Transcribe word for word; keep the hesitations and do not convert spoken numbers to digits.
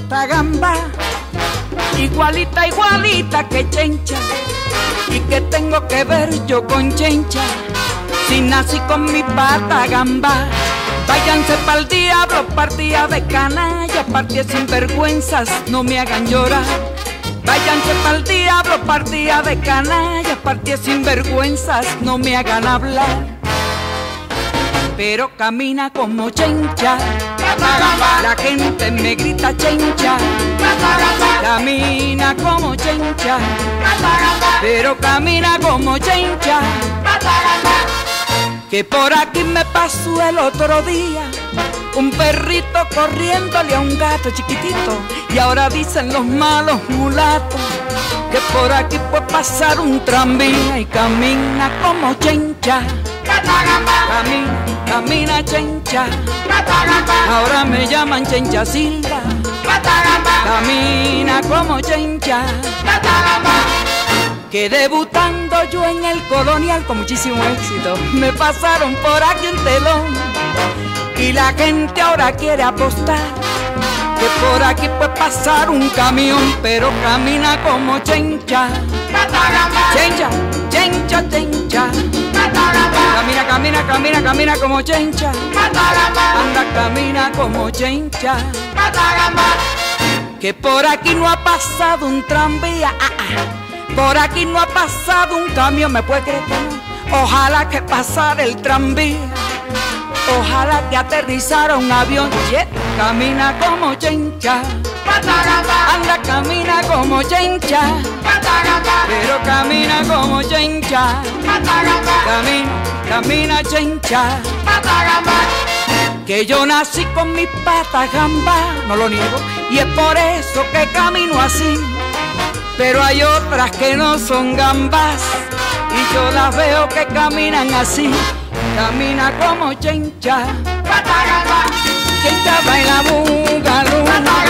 pata gamba, igualita, igualita que Chencha. ¿Y qué tengo que ver yo con Chencha? Si nací con mi pata gamba. Váyanse pa'l diablo, partida de canalla, partida sin vergüenzas, no me hagan llorar. Váyanse pa'l diablo, partida de canalla, partida sin vergüenzas, no me hagan hablar. Pero camina como Chencha, la gente me grita Chencha. Camina como Chencha, pero camina como Chencha. Que por aquí me pasó el otro día un perrito corriéndole a un gato chiquitito. Y ahora dicen los malos mulatos que por aquí puede pasar un tranvía y camina como Chencha. Camina, camina Chencha. Ahora me llaman Chencha Silva. Camina como Chencha. Que debutando yo en el Colonial con muchísimo éxito, me pasaron por aquí un telón y la gente ahora quiere apostar que por aquí puede pasar un camión, pero camina como Chencha. Chencha, Chencha, Chencha. Camina, camina, camina, camina como Chencha. Anda, camina como Chencha. Que por aquí no ha pasado un tranvía, ah, ah. Por aquí no ha pasado un camión, ¿me puede creer que no? Ojalá que pasara el tranvía, ojalá que aterrizara un avión. Yeah. Camina como Chencha, anda, camina como Chencha, pero camina como Chencha. Camina, camina Chencha. Que yo nací con mis patas gamba, no lo niego, y es por eso que camino así. Pero hay otras que no son gambas y yo las veo que caminan así. Camina como Chencha. Chencha baila bugalú.